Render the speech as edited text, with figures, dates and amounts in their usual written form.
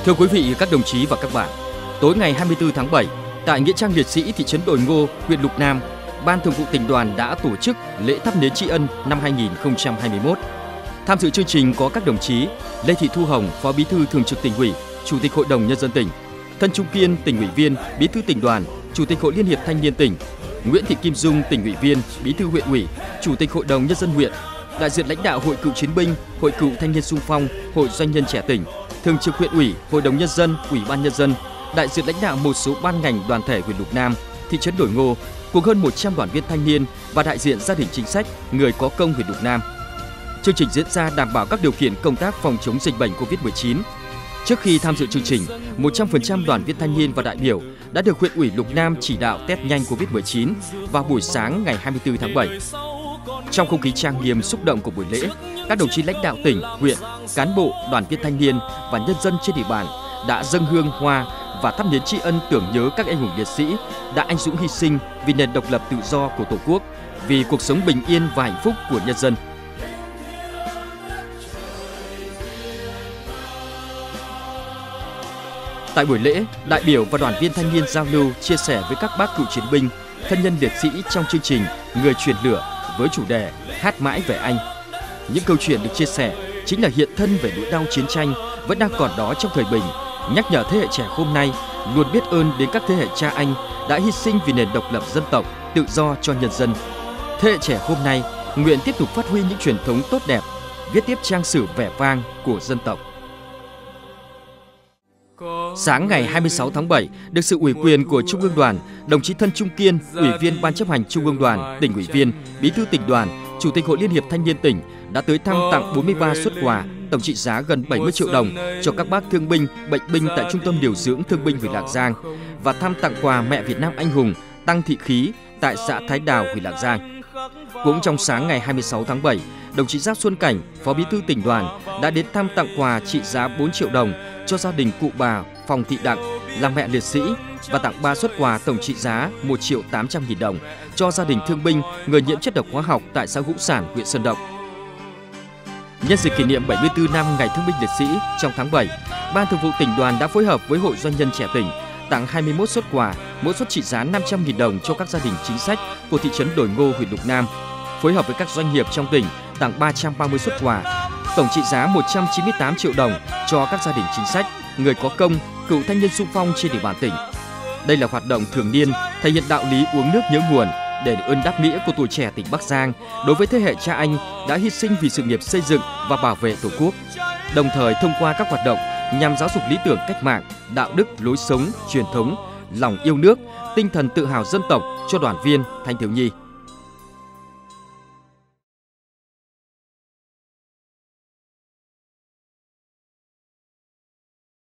Thưa quý vị, các đồng chí và các bạn, tối ngày 24 tháng 7, tại Nghĩa trang liệt sĩ thị trấn Đồi Ngô, huyện Lục Nam, Ban Thường vụ Tỉnh đoàn đã tổ chức lễ thắp nến tri ân năm 2021. Tham dự chương trình có các đồng chí Lê Thị Thu Hồng, Phó Bí thư Thường trực Tỉnh ủy, Chủ tịch Hội đồng Nhân dân tỉnh; Thân Trung Kiên, Tỉnh ủy viên, Bí thư Tỉnh đoàn, Chủ tịch Hội Liên hiệp Thanh niên tỉnh; Nguyễn Thị Kim Dung, Tỉnh ủy viên, Bí thư Huyện ủy, Chủ tịch Hội đồng Nhân dân huyện; đại diện lãnh đạo Hội Cựu chiến binh, Hội Cựu thanh niên xung phong, Hội Doanh nhân trẻ tỉnh, Thường trực Huyện ủy, Hội đồng Nhân dân, Ủy ban Nhân dân, đại diện lãnh đạo một số ban ngành đoàn thể huyện Lục Nam, thị trấn Đồi Ngô, cùng hơn 100 đoàn viên thanh niên và đại diện gia đình chính sách, người có công huyện Lục Nam. Chương trình diễn ra đảm bảo các điều kiện công tác phòng chống dịch bệnh Covid-19. Trước khi tham dự chương trình, 100% đoàn viên thanh niên và đại biểu đã được huyện ủy Lục Nam chỉ đạo test nhanh Covid-19 vào buổi sáng ngày 24 tháng 7. Trong không khí trang nghiêm xúc động của buổi lễ, các đồng chí lãnh đạo tỉnh, huyện, cán bộ, đoàn viên thanh niên và nhân dân trên địa bàn đã dâng hương hoa và thắp nến tri ân tưởng nhớ các anh hùng liệt sĩ đã anh dũng hy sinh vì nền độc lập tự do của Tổ quốc, vì cuộc sống bình yên và hạnh phúc của nhân dân. Tại buổi lễ, đại biểu và đoàn viên thanh niên giao lưu chia sẻ với các bác cựu chiến binh, thân nhân liệt sĩ trong chương trình Người truyền lửa với chủ đề Hát mãi về anh. Những câu chuyện được chia sẻ chính là hiện thân về nỗi đau chiến tranh vẫn đang còn đó trong thời bình, nhắc nhở thế hệ trẻ hôm nay luôn biết ơn đến các thế hệ cha anh đã hy sinh vì nền độc lập dân tộc, tự do cho nhân dân. Thế hệ trẻ hôm nay nguyện tiếp tục phát huy những truyền thống tốt đẹp, viết tiếp trang sử vẻ vang của dân tộc. Sáng ngày 26 tháng 7, được sự ủy quyền của Trung ương Đoàn, đồng chí Thân Trung Kiên, Ủy viên Ban chấp hành Trung ương Đoàn, Tỉnh ủy viên, Bí thư Tỉnh đoàn, Chủ tịch Hội Liên hiệp Thanh niên tỉnh đã tới thăm tặng 43 suất quà tổng trị giá gần 70 triệu đồng cho các bác thương binh, bệnh binh tại Trung tâm điều dưỡng thương binh huyện Lạng Giang và thăm tặng quà mẹ Việt Nam anh hùng Tăng Thị Khí tại xã Thái Đào, huyện Lạng Giang. Cũng trong sáng ngày 26 tháng 7, đồng chí Giáp Xuân Cảnh, Phó Bí thư Tỉnh đoàn đã đến thăm tặng quà trị giá 4 triệu đồng cho gia đình cụ bà Phòng Thị Đặng là mẹ liệt sĩ và tặng 3 suất quà tổng trị giá 1.800.000 đồng cho gia đình thương binh người nhiễm chất độc hóa học tại xã Hữu Sản, huyện Sơn Động. Nhân dịp kỷ niệm 74 năm Ngày Thương binh Liệt sĩ trong tháng 7, Ban Thường vụ Tỉnh đoàn đã phối hợp với Hội Doanh nhân trẻ tỉnh tặng 21 suất quà, mỗi suất trị giá 500.000 đồng cho các gia đình chính sách của thị trấn Đồi Ngô, huyện Lục Nam. Phối hợp với các doanh nghiệp trong tỉnh tặng 330 suất quà, tổng trị giá 198 triệu đồng cho các gia đình chính sách, người có công, cựu thanh niên xung phong trên địa bàn tỉnh. Đây là hoạt động thường niên thể hiện đạo lý uống nước nhớ nguồn, đền ơn đáp nghĩa của tuổi trẻ tỉnh Bắc Giang đối với thế hệ cha anh đã hy sinh vì sự nghiệp xây dựng và bảo vệ Tổ quốc. Đồng thời thông qua các hoạt động nhằm giáo dục lý tưởng cách mạng, đạo đức, lối sống, truyền thống, lòng yêu nước, tinh thần tự hào dân tộc cho đoàn viên, thanh thiếu nhi.